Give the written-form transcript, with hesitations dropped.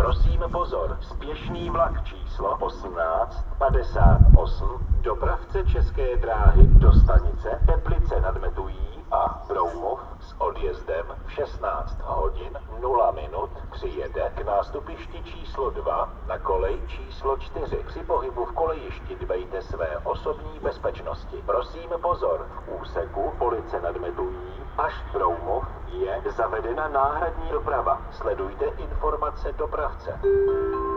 Prosím pozor, spěšný vlak číslo 1858, dopravce České dráhy do stanice Teplice nad Metují a Broumov s odjezdem v 16 hodin 0 minut přijede k nástupišti číslo 2 na kolej číslo 4. Při pohybu v kolejišti dbejte své osobní bezpečnosti. Prosím pozor, v úseku Police nad Metují až Broumov je zavedena náhradní doprava. Sledujte informace dopravce.